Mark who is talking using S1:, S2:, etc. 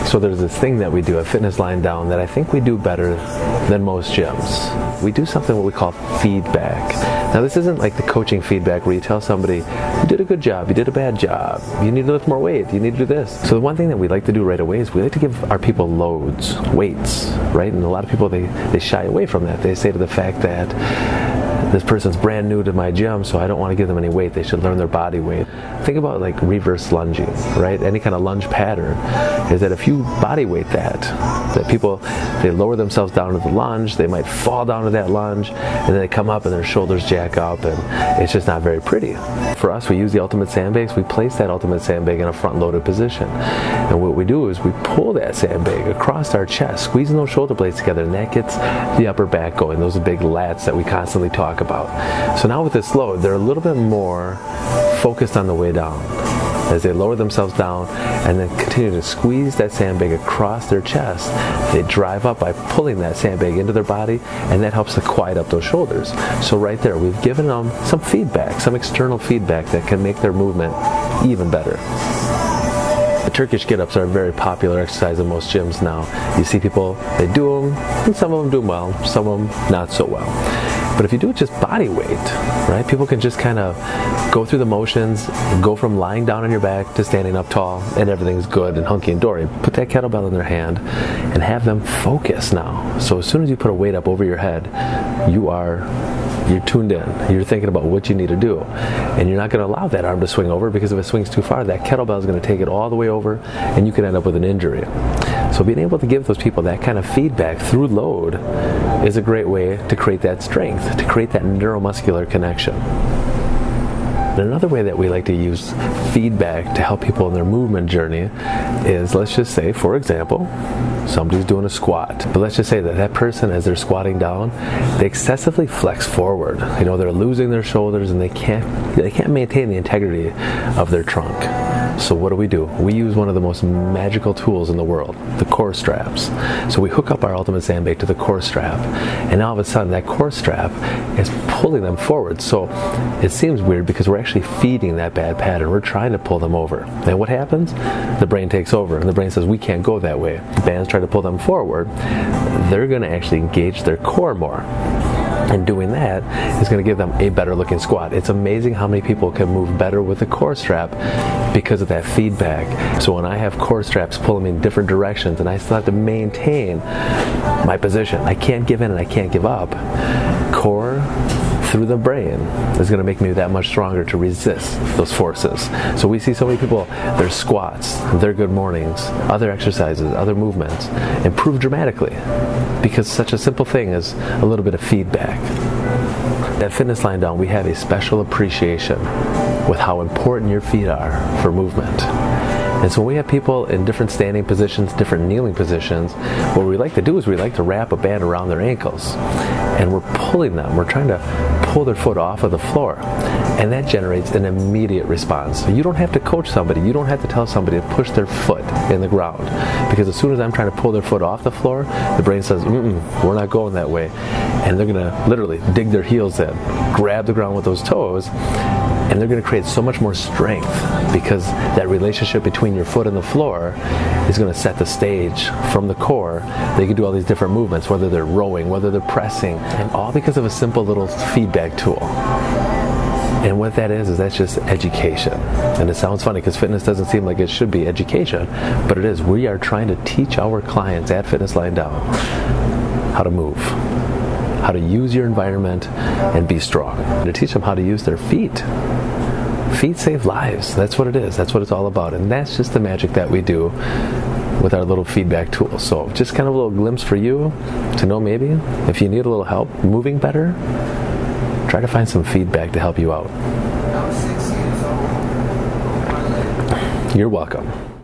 S1: So there's this thing that we do at Fitness Lying Down that I think we do better than most gyms. We do something what we call feedback. Now this isn't like the coaching feedback where you tell somebody, you did a good job, you did a bad job, you need to lift more weight, you need to do this. So the one thing that we like to do right away is we like to give our people loads, weights, right? And a lot of people, they shy away from that. They say to the fact that this person's brand new to my gym, so I don't want to give them any weight. They should learn their body weight. Think about like reverse lunging, right? Any kind of lunge pattern is that if you body weight that people, they lower themselves down to the lunge, they might fall down to that lunge, and then they come up and their shoulders jack up, and it's just not very pretty. For us, we use the ultimate sandbags. We place that ultimate sandbag in a front-loaded position. And what we do is we pull that sandbag across our chest, squeezing those shoulder blades together, and that gets the upper back going. Those are big lats that we constantly talk about. So now with this load, they're a little bit more focused on the way down as they lower themselves down and then continue to squeeze that sandbag across their chest. They drive up by pulling that sandbag into their body, and that helps to quiet up those shoulders. So right there, we've given them some feedback, some external feedback that can make their movement even better. The Turkish get-ups are a very popular exercise in most gyms now. You see people, they do them, and some of them do them well, some of them not so well. But if you do it just body weight, right, people can just kind of go through the motions, go from lying down on your back to standing up tall, and everything's good and hunky and dory. Put that kettlebell in their hand and have them focus now. So as soon as you put a weight up over your head, you're tuned in. You're thinking about what you need to do. And you're not going to allow that arm to swing over, because if it swings too far, that kettlebell is going to take it all the way over, and you could end up with an injury. So being able to give those people that kind of feedback through load is a great way to create that strength, to create that neuromuscular connection. And another way that we like to use feedback to help people in their movement journey is, let's just say, for example, somebody's doing a squat. But let's just say that that person, as they're squatting down, they excessively flex forward. You know, they're losing their shoulders, and they can't maintain the integrity of their trunk. So what do? We use one of the most magical tools in the world, the core straps. So we hook up our ultimate sandbag to the core strap, and all of a sudden that core strap is pulling them forward. So it seems weird because we're actually feeding that bad pattern. We're trying to pull them over. And what happens? The brain takes over, and the brain says, we can't go that way. Bands try to pull them forward. They're going to actually engage their core more. And doing that is going to give them a better looking squat. It's amazing how many people can move better with the core strap because of that feedback. So when I have core straps pulling me in different directions and I still have to maintain my position, I can't give in and I can't give up. Core through the brain is going to make me that much stronger to resist those forces. So we see so many people, their squats, their good mornings, other exercises, other movements improve dramatically because such a simple thing as a little bit of feedback. At Fitness Lying Down, we have a special appreciation with how important your feet are for movement. And so when we have people in different standing positions, different kneeling positions, what we like to do is we like to wrap a band around their ankles. And we're pulling them. We're trying to pull their foot off of the floor. And that generates an immediate response. So you don't have to coach somebody. You don't have to tell somebody to push their foot in the ground. Because as soon as I'm trying to pull their foot off the floor, the brain says, we're not going that way. And they're going to literally dig their heels in, grab the ground with those toes, and they're going to create so much more strength because that relationship between your foot and the floor is going to set the stage from the core. They can do all these different movements, whether they're rowing, whether they're pressing, and all because of a simple little feedback tool. And what that is that's just education. And it sounds funny because fitness doesn't seem like it should be education, but it is. We are trying to teach our clients at Fitness Lying Down how to move, how to use your environment and be strong, to teach them how to use their feet. Feet save lives. That's what it is. That's what it's all about. And that's just the magic that we do with our little feedback tool. So just kind of a little glimpse for you to know maybe if you need a little help moving better, try to find some feedback to help you out. You're welcome.